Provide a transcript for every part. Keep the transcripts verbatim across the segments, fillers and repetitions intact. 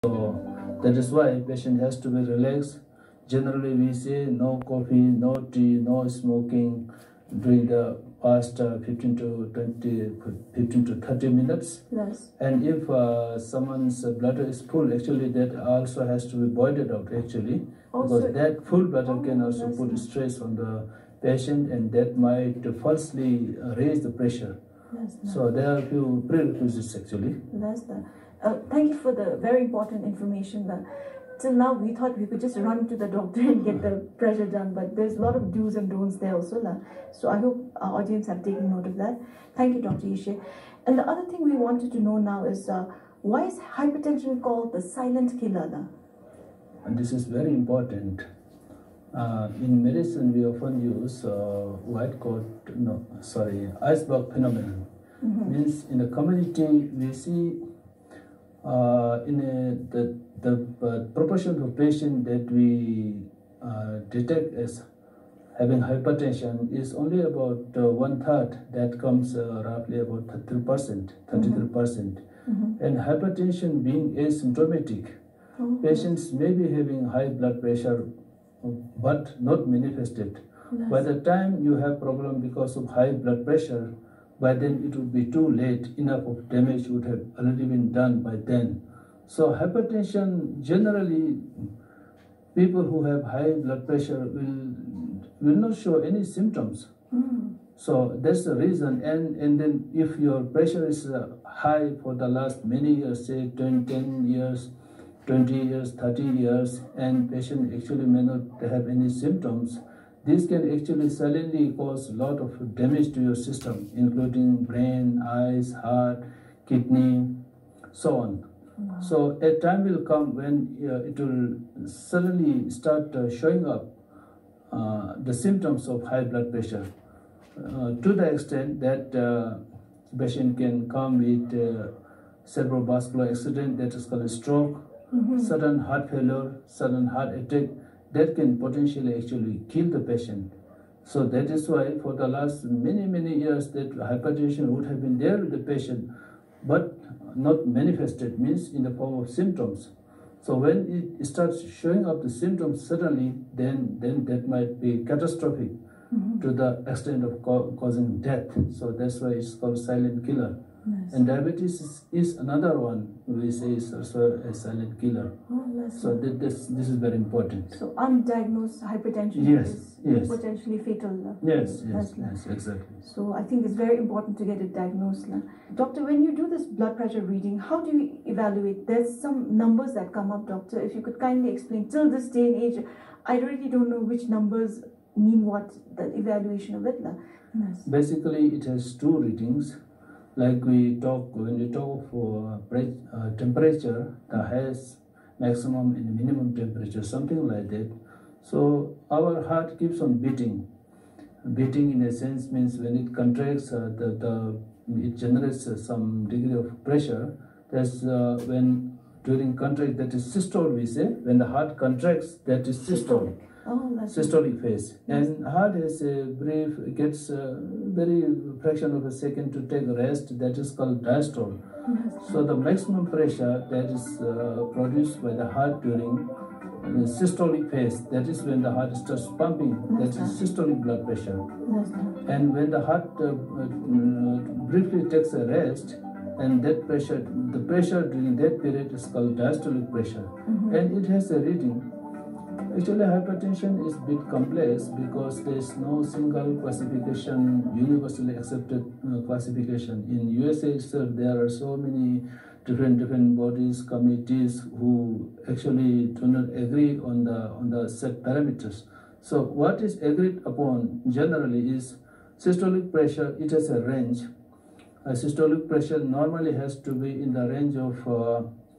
So that is why patient has to be relaxed. Generally, we say no coffee, no tea, no smoking during the past uh, fifteen to twenty, fifteen to thirty minutes. Yes. And if uh, someone's bladder is full, actually that also has to be boiled out actually, also, because that full bladder oh, can also put nice. stress on the patient, and that might falsely uh, raise the pressure. Yes, so there are a few prerequisites actually. Yes, uh, thank you for the very important information. That till now we thought we could just run to the doctor and get the pressure done, but there's a lot of do's and don'ts there also. La. So I hope our audience have taken note of that. Thank you, Doctor Yeshey. And the other thing we wanted to know now is uh, why is hypertension called the silent killer? La? And this is very important. Uh, in medicine, we often use uh, white coat, no, sorry, iceberg phenomenon. Mm-hmm. Means in the community, we see uh, in a, the, the uh, proportion of patients that we uh, detect as having hypertension is only about uh, one third. That comes uh, roughly about thirty percent, thirty-three percent. Mm-hmm. And hypertension being asymptomatic, oh, patients may be having high blood pressure but not manifested. Yes. By the time you have problem because of high blood pressure, by then it would be too late. Enough of damage would have already been done by then. So hypertension, generally, people who have high blood pressure will will not show any symptoms. Mm. So that's the reason. And and then if your pressure is uh, high for the last many years, say ten, ten years, twenty years, thirty years, and patient actually may not have any symptoms, this can actually silently cause a lot of damage to your system, including brain, eyes, heart, kidney, so on. Wow. So a time will come when uh, it will suddenly start uh, showing up uh, the symptoms of high blood pressure, uh, to the extent that uh, patient can come with uh, cerebrovascular accident, that is called a stroke, mm-hmm. sudden heart failure, sudden heart attack, that can potentially actually kill the patient. So that is why for the last many, many years that hypertension would have been there with the patient, but not manifested, means in the form of symptoms. So when it starts showing up the symptoms suddenly, then, then that might be catastrophic, mm-hmm. to the extent of co causing death. So that's why it's called silent killer. Yes. And diabetes is, is another one we say is also a silent killer. Oh, yes. So that, this, this is very important. So undiagnosed hypertension yes. is yes. potentially fatal. Yes, yes, yes, exactly. So I think it's very important to get it diagnosed. Doctor, when you do this blood pressure reading, how do you evaluate? There's some numbers that come up, doctor. If you could kindly explain, till this day and age, I really don't know which numbers mean what, the evaluation of it. Yes. Basically, it has two readings. Like we talk, when we talk for uh, temperature, the highest, maximum and minimum temperature, something like that. So our heart keeps on beating. Beating in a sense means when it contracts, uh, the, the, it generates uh, some degree of pressure. That's uh, when during contract, that is systole we say. When the heart contracts, that is systole. Oh, systolic phase. Yes. And heart has a brief, gets a very fraction of a second to take rest, that is called diastole. Yes. So the maximum pressure that is uh, produced by the heart during the systolic phase, that is when the heart starts pumping, yes, that is systolic blood pressure. Yes. And when the heart uh, uh, briefly takes a rest, and that pressure, the pressure during that period is called diastolic pressure. Mm-hmm. And it has a reading. Actually, hypertension is a bit complex because there is no single classification, universally accepted uh, classification. In U S A itself, there are so many different different bodies, committees who actually do not agree on the on the set parameters. So what is agreed upon generally is systolic pressure. It has a range. A systolic pressure normally has to be in the range of uh,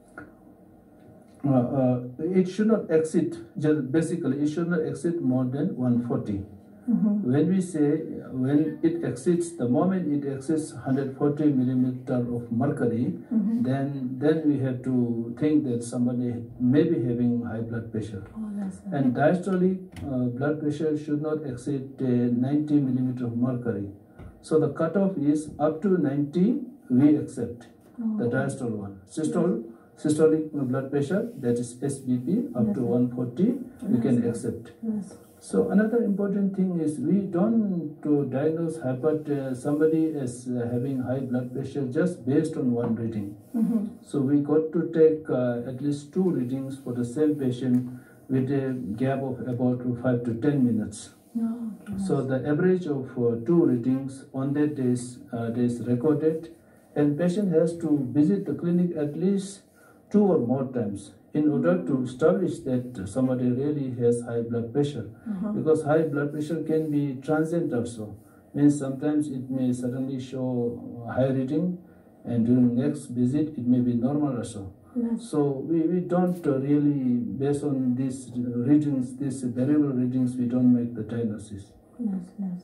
Uh, uh, it should not exceed, just basically, it should not exceed more than one forty. Mm-hmm. When we say, when it exceeds, the moment it exceeds one hundred forty millimeter of mercury, mm-hmm. then then we have to think that somebody may be having high blood pressure. Oh, yes, and diastolic uh, blood pressure should not exceed uh, ninety millimeter of mercury. So the cutoff is up to ninety, we accept, oh, the diastole one. Systole, yes. systolic blood pressure, that is S B P, up to one forty, we can accept. Yes. So another important thing is we don't to diagnose hyper, uh, somebody as uh, having high blood pressure just based on one reading. Mm-hmm. So we got to take uh, at least two readings for the same patient with a gap of about five to ten minutes. Oh, okay. So the average of uh, two readings on that day is, uh, is recorded, and patient has to visit the clinic at least two or more times in order to establish that somebody really has high blood pressure. Uh-huh. Because high blood pressure can be transient also. Means sometimes it may suddenly show high reading, and during next visit it may be normal also. Yes. So we, we don't uh, really, based on these readings, these variable readings, we don't make the diagnosis. Yes, yes.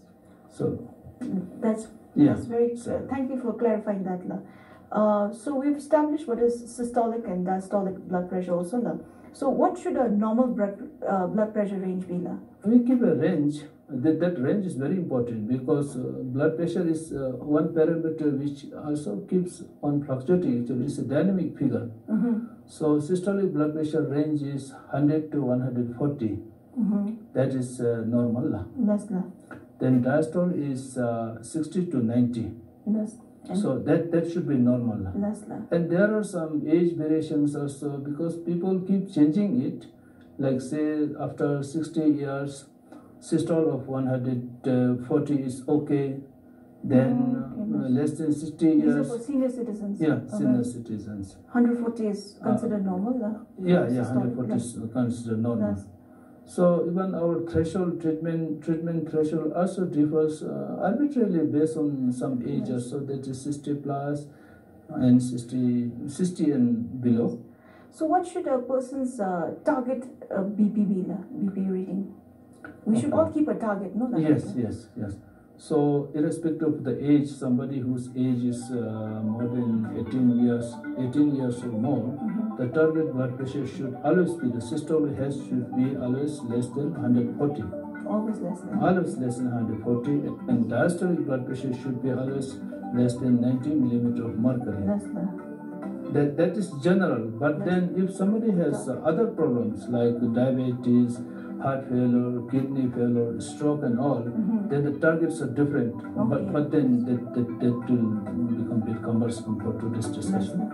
So that's yeah. that's very. Uh, thank you for clarifying that, La. Uh, so we've established what is systolic and diastolic blood pressure also, La. So what should a normal blood uh, blood pressure range be, La? We keep a range. That, that range is very important because uh, blood pressure is uh, one parameter which also keeps on fluctuating. Actually, it's a dynamic figure. Mm-hmm. So systolic blood pressure range is one hundred to one forty. Mm-hmm. That is uh, normal. Yes, La. Then diastole is uh, sixty to ninety. Yes. And so that, that should be normal. yes, La. And there are some age variations also because people keep changing it. Like say after sixty years, systole of one hundred forty is okay. Then Oh, okay, uh, less than sixty These are years. for senior citizens. Yeah, Okay. senior citizens. one hundred forty is considered normal, La. Yeah, yeah, Systolic, one hundred forty is considered normal. Yes. So even our threshold treatment treatment threshold also differs uh, arbitrarily based on some age Yes. or so, that is sixty plus and sixty, sixty and below. So what should a person's uh, target uh, B P be, La? B P reading? We should Okay. all keep a target, no? La? Yes, yes, yes. So irrespective of the age, somebody whose age is uh, more than eighteen years, eighteen years or more, Mm-hmm. the target blood pressure should always be, the systolic has should be always less than one hundred forty. Always less than. Always less than one hundred forty, and diastolic blood pressure should be always less than ninety millimeter of mercury. Less than. That, that is general, but then if somebody has uh, other problems like diabetes, heart failure, kidney failure, stroke and all, Mm-hmm. then the targets are different. Okay. But but then that, that, that will become a bit cumbersome for today's discussion.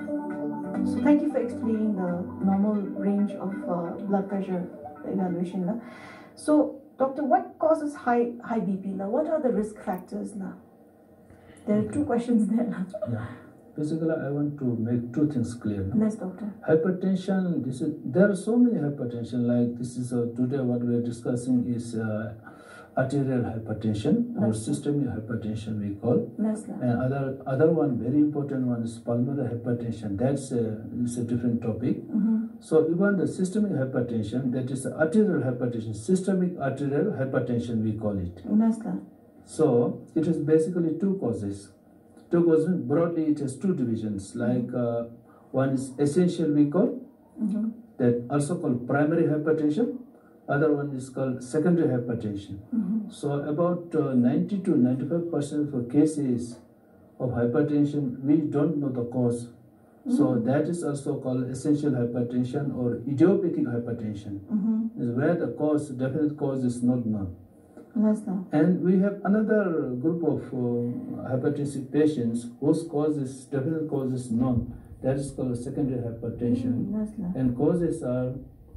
So thank you for explaining the normal range of uh, blood pressure evaluation. La. So doctor, what causes high high B P? La? What are the risk factors? La? There are two questions there. La. Yeah. Basically, I want to make two things clear. Yes, doctor. Hypertension, this is, there are so many hypertension, like this is uh, today what we are discussing is uh, arterial hypertension or Yes. systemic hypertension we call. Yes, La. And other other one, very important one is pulmonary hypertension. That's a, is a different topic. Mm-hmm. So even the systemic hypertension, that is arterial hypertension, systemic arterial hypertension we call it. Yes, La. So it is basically two causes. Two causes, broadly it has two divisions, like uh, one is essential we call, Mm-hmm. that also called primary hypertension. Other one is called secondary hypertension. Mm-hmm. So about uh, ninety to ninety-five percent of cases of hypertension, we don't know the cause. So Mm-hmm. that is also called essential hypertension or idiopathic hypertension, Mm-hmm. is where the cause, definite cause is not known. Yes, La. And we have another group of uh, hypertensive patients whose cause is, definite cause is known. That is called secondary hypertension. Yes, La. And causes are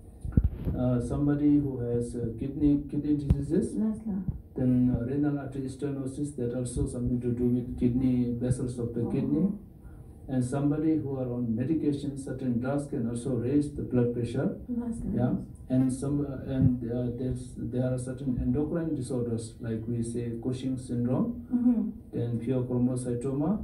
uh, somebody who has uh, kidney kidney diseases, Yes, La. then uh, renal artery stenosis, that also something to do with kidney vessels of the kidney, and somebody who are on medication, certain drugs can also raise the blood pressure. Yes, La. Yeah, and some uh, and uh, there's there are certain endocrine disorders like we say Cushing syndrome, Mm-hmm. then pheochromocytoma.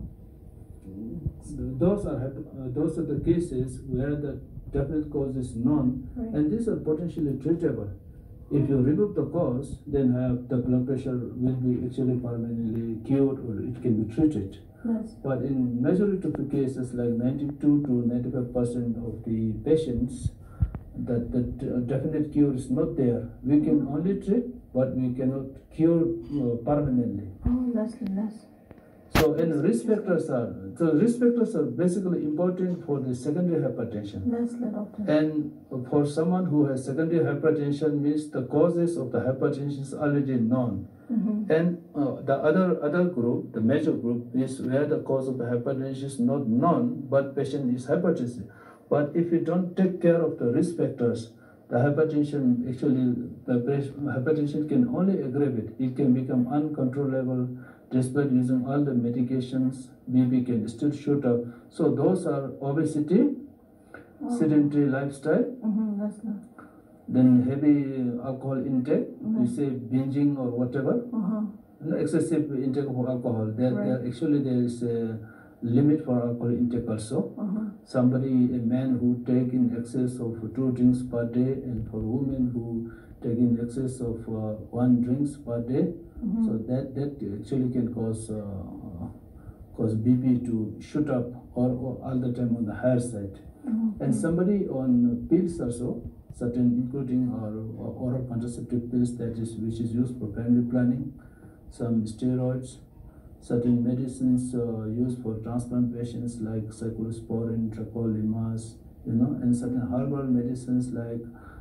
Those are hap- uh, those are the cases where the definite cause is known, Right. and these are potentially treatable. If you remove the cause, then uh, the blood pressure will be actually permanently cured or it can be treated. Yes. But in majority of the cases, like ninety-two to ninety-five percent of the patients, that the uh, definite cure is not there. We can Mm. only treat, but we cannot cure uh, permanently. Oh, yes, yes. So, and risk factors are, so risk factors are basically important for the secondary hypertension. Yes, doctor. And for someone who has secondary hypertension means the causes of the hypertension is already known. Mm-hmm. And uh, the other other group, the major group, is where the cause of the hypertension is not known, but patient is hypertensive. But if you don't take care of the risk factors, the hypertension actually, the hypertension can only aggravate. It can become uncontrollable. Despite using all the medications, B P can still shoot up. So those are obesity, oh. sedentary lifestyle, mm-hmm, that's not. Then heavy alcohol intake, mm-hmm. we say binging or whatever, uh-huh. no, excessive intake of alcohol. There, right. there actually there is a limit for alcohol intake also. Uh-huh. Somebody, a man who take in excess of two drinks per day, and for women who take in excess of uh, one drinks per day. Mm-hmm. So that, that actually can cause uh, cause B P to shoot up or, or all the time on the higher side. Mm-hmm. And somebody on pills also, certain including or, or oral contraceptive pills that is which is used for family planning, some steroids, certain medicines uh, used for transplant patients like cyclosporin, tacrolimus, you know, and certain herbal medicines like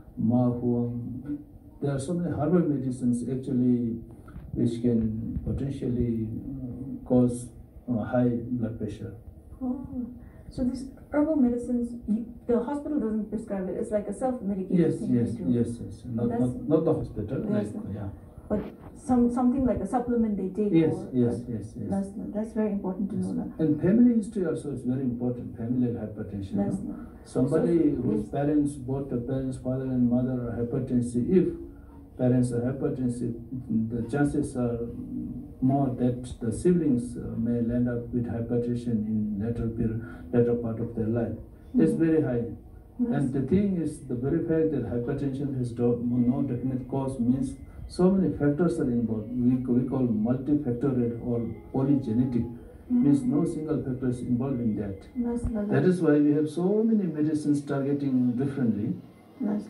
mahuam. There are so many herbal medicines actually which can potentially uh, cause uh, high blood pressure. Oh, so these herbal medicines, you, the hospital doesn't prescribe it. It's like a self-medication. Yes, thing yes, they do. yes, yes. Not, not, not the hospital. Yes, like, yeah. But some something like a supplement they take. Yes, or, yes, uh, yes, yes. That's, that's very important to yes. know that. And family history also is very important. Familial hypertension. That's No? not. Somebody So, whose yes. parents, both the parents, father and mother are hypertensive, if parents are hypertensive, the chances are more that the siblings uh, may land up with hypertension in later period, later part of their life. Mm-hmm. It's very high. Yes. And the thing is, the very fact that hypertension has no definite cause means so many factors are involved. We, we call multifactorial or polygenetic. Mm-hmm. Means no single factor is involved in that. Yes, that is why we have so many medicines targeting differently. Yes,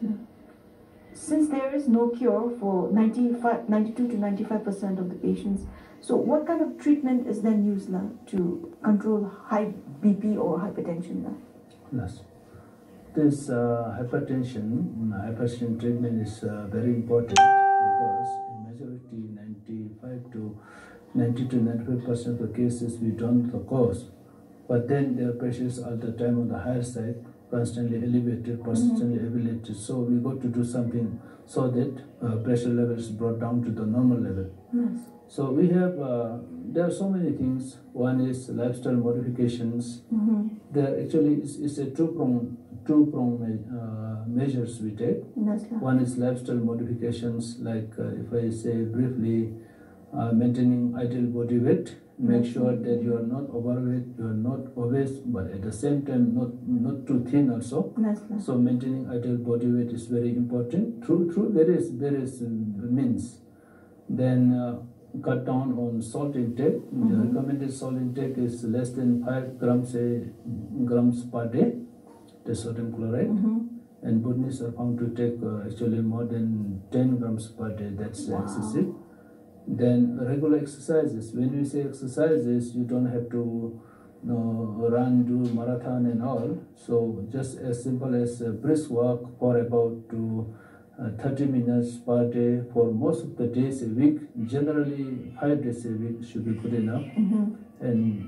since there is no cure for ninety-five, ninety-two to ninety-five percent of the patients, so what kind of treatment is then used la, to control high B P or hypertension? La? Yes. This uh, hypertension, hypertension treatment is uh, very important because in majority ninety-five to ninety to ninety-five percent of the cases we don't know the cause, but then their pressures all the time on the higher side, constantly elevated, constantly mm-hmm. elevated. So we got to do something so that uh, pressure level is brought down to the normal level. Yes. So we have, uh, there are so many things. One is lifestyle modifications. Mm-hmm. There actually is, is a two-prong two prong uh, measures we take. Yes, one is lifestyle modifications, like uh, if I say briefly, uh, maintaining ideal body weight. Make yes. sure that you are not overweight, you are not obese, but at the same time not not too thin also. Yes, so maintaining ideal body weight is very important through through various various uh, means. Then uh, cut down on salt intake. Mm-hmm. The recommended salt intake is less than five grams a grams per day. The sodium chloride. Mm-hmm. And Buddhists are found to take uh, actually more than ten grams per day. That's wow. excessive. Then regular exercises. When we say exercises, you don't have to you know, run, do marathon and all. So just as simple as a brisk walk for about to, uh, thirty minutes per day for most of the days a week. Generally, five days a week should be good enough. Mm-hmm. And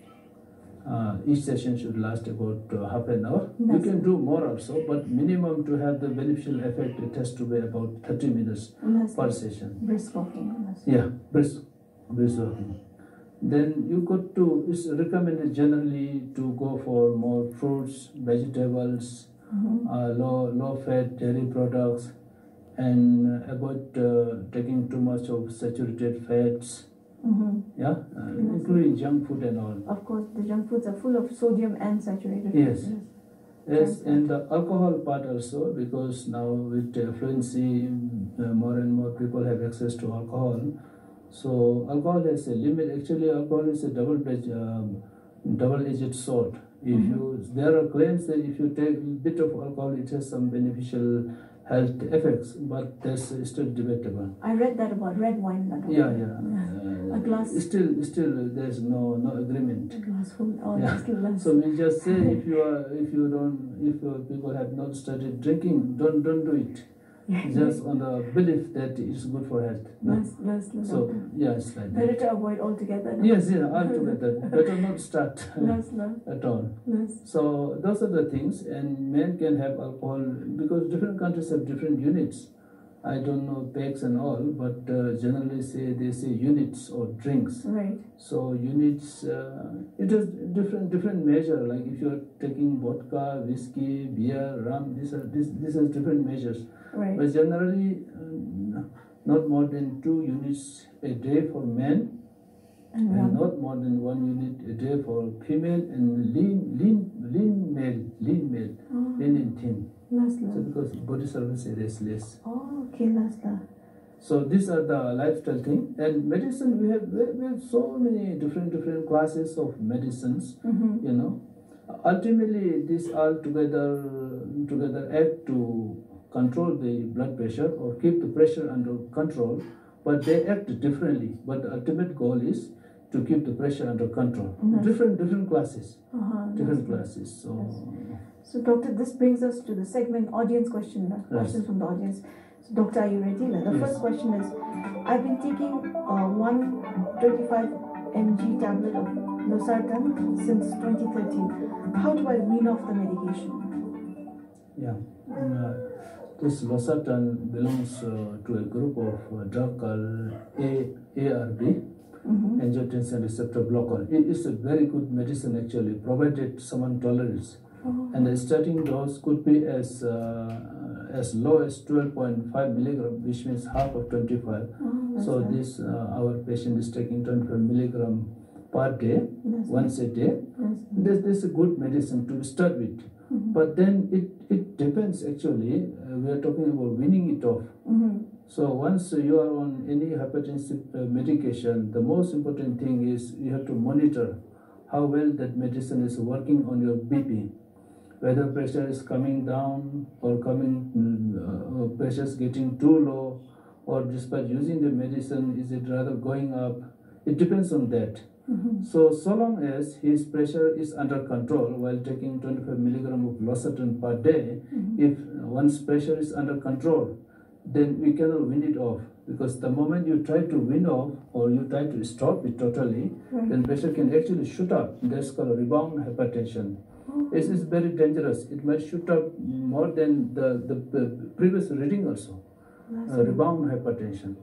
uh, each session should last about uh, half an hour. That's you can do more also, but minimum to have the beneficial effect, it has to be about thirty minutes That's per session. Brisk walking. Yeah, brisk, brisk walking. Then you got to, it's recommended generally to go for more fruits, vegetables, mm-hmm. uh, low, low fat dairy products, and avoid uh, taking too much of saturated fats. Mm-hmm. Yeah, uh, yes. including junk food and all. Of course, the junk foods are full of sodium and saturated yes. fats. Yes, yes. And the alcohol part also, because now with uh, fluency, uh, more and more people have access to alcohol. So alcohol has a limit. Actually, alcohol is a double-edged, um, double-edged sword. If mm-hmm. you, there are claims that if you take a bit of alcohol, it has some beneficial health effects, but that's still debatable. I read that about red wine. That Yeah, yeah. yeah. Uh, a glass. Still, still, there's no no agreement. A glass full. Oh, yeah. still less. So we just say if you are, if you don't, if uh, people have not started drinking, don't don't do it. Just on the belief that it's good for health. No? Less, less, less. So yeah, it's like better that. to avoid altogether. No? Yes, yeah, altogether. Better not start less, less. at all. Less. So those are the things, and men can have alcohol because different countries have different units. I don't know pegs and all, but uh, generally say they say units or drinks. Right. So units, uh, it is different different measure. Like if you are taking vodka, whiskey, beer, rum, these are this this is different measures. Right. But generally, uh, not more than two units a day for men, and, and not more than one unit a day for female, and lean lean lean male, lean male, oh. lean and thin. Less, so because body surface area is less. Oh, okay, less, less. So these are the lifestyle thing. And medicine, we have we have so many different different classes of medicines. Mm-hmm. You know, ultimately these all together together act to control the blood pressure or keep the pressure under control, but they act differently. But the ultimate goal is to keep the pressure under control. Mm-hmm. Different different classes, uh-huh, different classes. So, yes. So doctor, this brings us to the segment audience question. Uh, questions yes. from the audience. So doctor, are you ready? The yes. first question is: I've been taking uh, one twenty-five milligram tablet of losartan since twenty thirteen. How do I wean off the medication? Yeah. Uh, This losartan belongs uh, to a group of uh, drug called A ARB, mm-hmm. angiotensin receptor blocker. It is a very good medicine actually, provided someone tolerates. Oh. And the starting dose could be as uh, as low as twelve point five milligram, which means half of twenty-five. Oh, so nice. This uh, our patient is taking twenty-five milligram per day, yes, once a day. Yes. This, this is a good medicine to start with. Mm-hmm. But then it, it depends actually, uh, we are talking about weaning it off. Mm-hmm. So once you are on any hypertensive uh, medication, the most important thing is you have to monitor how well that medicine is working on your B P. Whether pressure is coming down or coming, uh, pressure is getting too low, or despite using the medicine, is it rather going up? It depends on that. Mm-hmm. So, so long as his pressure is under control while taking twenty-five milligram of losartan per day, mm-hmm. if one's pressure is under control, then we cannot wean it off. Because the moment you try to wean off or you try to stop it totally, right. then pressure can actually shoot up. That's called rebound hypertension. Oh. This is very dangerous. It might shoot up more than the, the, the previous reading also. Uh, rebound hypertension.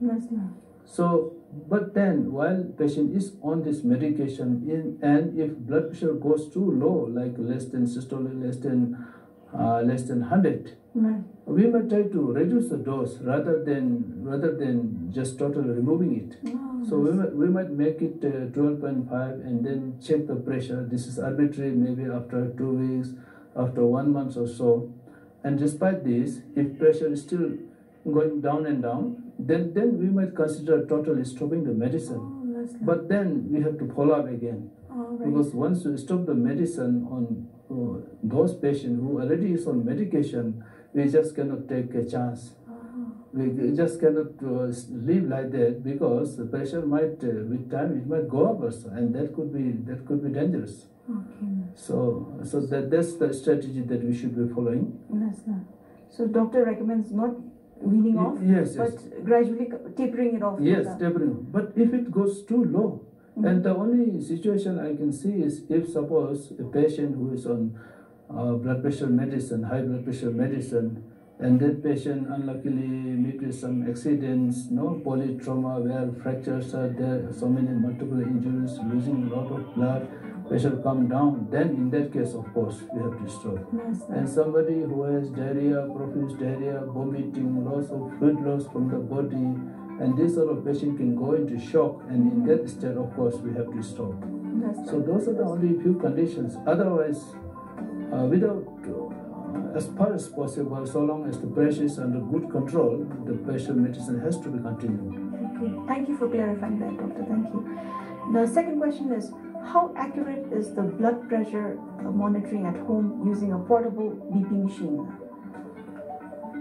So, but then while patient is on this medication, in, and if blood pressure goes too low, like less than systolic, less than uh, less than one hundred, right. we might try to reduce the dose rather than rather than just totally removing it. Oh, so we might, we might make it uh, twelve point five and then check the pressure. This is arbitrary, maybe after two weeks, after one month or so. And despite this, if pressure is still going down and down, then, then we might consider totally stopping the medicine. Oh, but then we have to follow up again. Oh, right. Because once we stop the medicine on uh, those patients who already is on medication, we just cannot take a chance. Oh. We just cannot uh, live like that, because the pressure might, uh, with time, it might go up also, and that could be that could be dangerous. Okay. So, so that that's the strategy that we should be following. That's not. So, doctor recommends not weaning off, yes, but yes. gradually tapering it off. Yes, tapering. But if it goes too low, mm-hmm. and the only situation I can see is if suppose a patient who is on uh, blood pressure medicine, high blood pressure medicine, and that patient unluckily meet with some accidents, no polytrauma where fractures are there, so many multiple injuries, losing a lot of blood, pressure come down, then in that case, of course, we have to stop. Yes, and somebody who has diarrhea, profuse diarrhea, vomiting, loss of fluid loss from the body, and this sort of patient can go into shock, and in that state, of course, we have to stop. Yes, so those are the only few conditions. Otherwise, uh, without, uh, as far as possible, so long as the pressure is under good control, the pressure medicine has to be continued. Okay, thank you for clarifying that, doctor. Thank you. The second question is, how accurate is the blood pressure monitoring at home using a portable B P machine?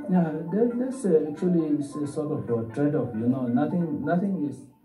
Yeah, that, that's uh, actually is a sort of a trade-off. You know, nothing, nothing is